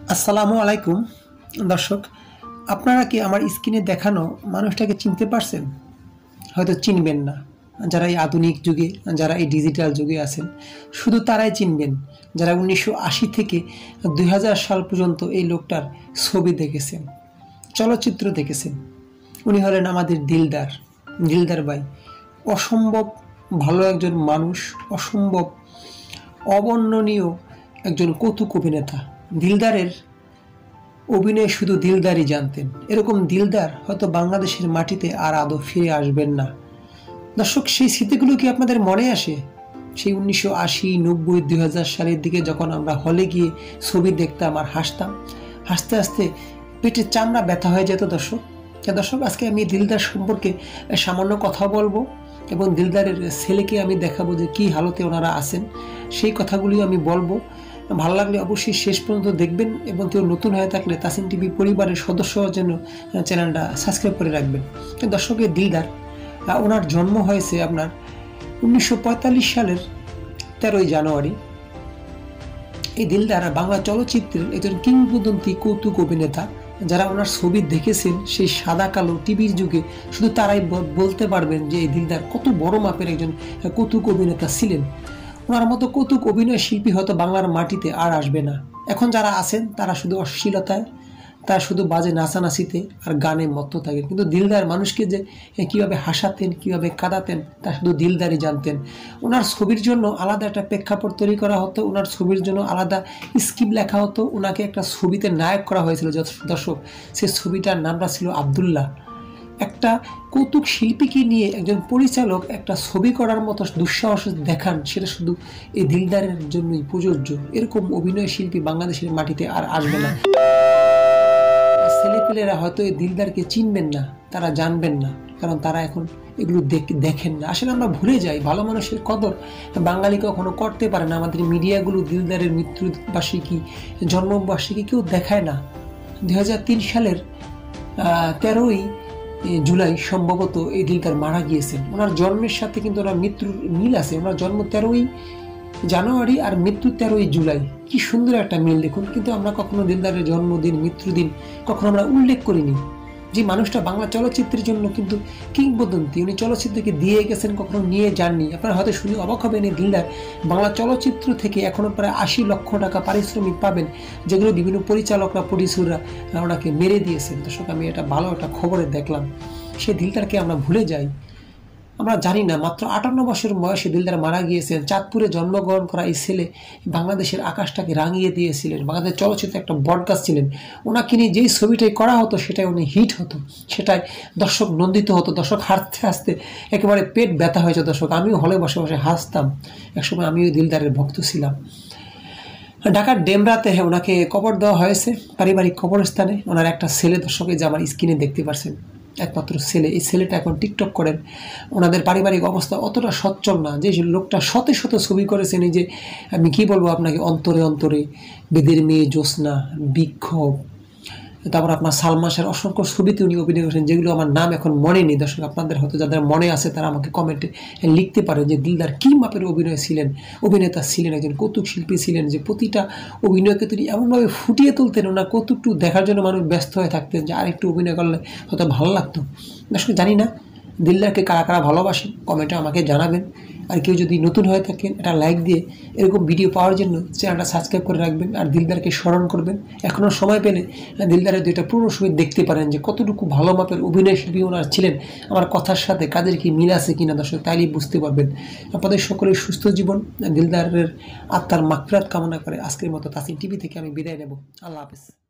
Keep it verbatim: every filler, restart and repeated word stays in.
আসসালামু আলাইকুম দর্শক, আপনারা কি আমার স্ক্রিনে দেখানো মানুষটাকে চিনতে পারছেন? হয়তো চিনবেন না। যারা এই আধুনিক যুগে, যারা এই ডিজিটাল যুগে আছেন, শুধু তারাই চিনবেন যারা উনিশশো আশি থেকে দুই হাজার সাল পর্যন্ত এই লোকটার ছবি দেখেছেন, চলচ্চিত্র দেখেছেন। উনি হলেন আমাদের দিলদার দিলদার ভাই। অসম্ভব ভালো একজন মানুষ, অসম্ভব অবর্ণনীয় একজন কৌতুক অভিনেতা। দিলদারের অভিনয় শুধু দিলদারই জানতেন। এরকম দিলদার হয়তো বাংলাদেশের মাটিতে আর আদৌ ফিরে আসবেন না। দর্শক, সেই স্মৃতিগুলো কি আপনাদের মনে আসে? সেই উনিশশো আশি নব্বই দুই হাজার সালের দিকে যখন আমরা হলে গিয়ে ছবি দেখতাম আর হাসতাম, হাসতে হাসতে পেটের চামড়া ব্যথা হয়ে যেত। দর্শক দর্শক আজকে আমি দিলদার সম্পর্কে সামান্য কথা বলবো এবং দিলদারের ছেলেকে আমি দেখাবো যে কী হালতে ওনারা আছেন, সেই কথাগুলি আমি বলবো। ভালো লাগলে অবশ্যই শেষ পর্যন্ত দেখবেন এবং কেউ নতুন হয়ে থাকলে তাসিন টিভি পরিবারের সদস্য হওয়ার জন্য চ্যানেলটা সাবস্ক্রাইব করে রাখবেন। দর্শকের দিলদার, ওনার জন্ম হয়েছে আপনার উনিশশো পঁয়তাল্লিশ সালের তেরোই জানুয়ারি। এই দিলদার বাংলা চলচ্চিত্রের একজন কিংবদন্তি কৌতুক অভিনেতা। যারা ওনার ছবি দেখেছেন সেই সাদা কালো টিভির যুগে, শুধু তারাই বলতে পারবেন যে এই দিলদার কত বড় মাপের একজন কৌতুক অভিনেতা ছিলেন। ওনার মতো কৌতুক অভিনয় শিল্পী হয়তো বাংলার মাটিতে আর আসবে না। এখন যারা আছেন তারা শুধু অশ্লীলতায়, তারা শুধু বাজে নাচানাচিতে আর গানে মত্ত থাকেন। কিন্তু দিলদার মানুষকে যে কীভাবে হাসাতেন, কীভাবে কাঁদাতেন, তা শুধু দিলদারই জানতেন। ওনার ছবির জন্য আলাদা একটা প্রেক্ষাপট তৈরি করা হতো, ওনার ছবির জন্য আলাদা স্ক্রিপ্ট লেখা হতো। ওনাকে একটা ছবিতে নায়ক করা হয়েছিল। দর্শক, সেই ছবিটার নামটা ছিল আব্দুল্লাহ। একটা কৌতুক শিল্পীকে নিয়ে একজন পরিচালক একটা ছবি করার মতো দুঃসাহস দেখান, সেটা শুধু এই দিলদারের জন্যই প্রযোজ্য। এরকম অভিনয় শিল্পী বাংলাদেশের মাটিতে আর আসবে না। ছেলেপেলেরা হয়তো এই দিলদারকে চিনবেন না, তারা জানবেন না, কারণ তারা এখন এগুলো দেখেন না। আসলে আমরা ভুলে যাই ভালো মানুষের কদর বাঙালি কখনো করতে পারে না। আমাদের মিডিয়াগুলো দিলদারের মৃত্যুবার্ষিকী, জন্মবার্ষিকী কেউ দেখায় না। দুই হাজার তিন সালের তেরোই জুলাই সম্ভবত এই দিলদার মারা গিয়েছেন। ওনার জন্মের সাথে কিন্তু ওনার মৃত্যুর মিল আছে। ওনার জন্ম তেরোই জানুয়ারি আর মৃত্যু তেরোই জুলাই। কি সুন্দর একটা মিল দেখুন। কিন্তু আমরা কখনো দিলদারের জন্মদিন, মৃত্যুদিন কখনো আমরা উল্লেখ করিনি। যে মানুষটা বাংলা চলচ্চিত্রের জন্য কিন্তু কিংবদন্তি, উনি চলচ্চিত্রকে দিয়ে গেছেন, কখনো নিয়ে যাননি। আপনারা হয়তো শুনে অবাক হবেন, এই দিলদার বাংলা চলচ্চিত্র থেকে এখনো প্রায় আশি লক্ষ টাকা পারিশ্রমিক পাবেন, যেগুলো বিভিন্ন পরিচালকরা, প্রডিউসাররা ওনাকে মেরে দিয়েছেন। দর্শক, আমি এটা ভালো একটা খবরে দেখলাম। সে দিলদারকে আমরা ভুলে যাই, আমরা জানি না। মাত্র আটান্ন বছর বয়সে দিলদার মারা গিয়েছেন। চাঁদপুরে জন্মগ্রহণ করা এই ছেলে বাংলাদেশের আকাশটাকে রাঙিয়ে দিয়েছিলেন। বাংলাদেশ চলচ্চিত্রে একটা বটগাছ ছিলেন। ওনাকে নিয়ে যেই ছবিটাই করা হতো সেটাই উনি হিট হতো, সেটাই দর্শক নন্দিত হতো। দর্শক হাসতে হাসতে একেবারে পেট ব্যথা হয়েছে। দর্শক, আমিও হলে বসে বসে হাসতাম। একসময় আমিও দিলদারের ভক্ত ছিলাম। ঢাকার ডেমরাতে ওনাকে কবর দেওয়া হয়েছে, পারিবারিক কবরস্থানে। ওনার একটা ছেলে, দর্শকে যে আমার স্ক্রিনে দেখতে পাচ্ছেন, একমাত্র ছেলে। এই ছেলেটা এখন টিকটক করেন। ওনাদের পারিবারিক অবস্থা অতটা সচ্ছল না। যে লোকটা শত শত ছবি করেছেন, এই যে আমি কি বলবো আপনাকে, অন্তরে অন্তরে, বেদের মেয়ে, জ্যোৎস্না, বিক্ষোভ, তারপর আপনার সালমান শাহের অসংখ্য ছবিতে উনি অভিনয় করেছেন, যেগুলো আমার নাম এখন মনে নেই। দর্শক, আপনাদের হয়তো যাদের মনে আছে তারা আমাকে কমেন্টে লিখতে পারে যে দিলদার কী মাপের অভিনয় ছিলেন, অভিনেতা ছিলেন, একজন কৌতুক শিল্পী ছিলেন, যে প্রতিটা অভিনয়কে তিনি এমনভাবে ফুটিয়ে তুলতেন। ওনার কৌতুকটু দেখার জন্য মানুষ ব্যস্ত হয়ে থাকতেন, যে আরেকটু অভিনয় করলে হয়তো ভালো লাগতো। দর্শক, জানি না দিলদারকে কারা কারা ভালোবাসেন, কমেন্টে আমাকে জানাবেন। আর কেউ যদি নতুন হয়ে থাকেন, এটা লাইক দিয়ে এরকম ভিডিও পাওয়ার জন্য চ্যানেলটা সাবস্ক্রাইব করে রাখবেন। আর দিলদারকে স্মরণ করবেন। এখনও সময় পেলে দিলদারের দুইটা পুরো ছবি দেখতে পারেন, যে কতটুকু ভালো মাপের অভিনয় শিল্পী ওনার ছিলেন। আমার কথার সাথে কাজের কি মিল আছে কিনা দর্শক, তাইলেই বুঝতে পারবেন। আপনাদের সকলের সুস্থ জীবন, দিলদারের আত্মার মাগফিরাত কামনা করে আজকের মতো তাসিন টিভি থেকে আমি বিদায় নেব। আল্লাহ হাফেজ।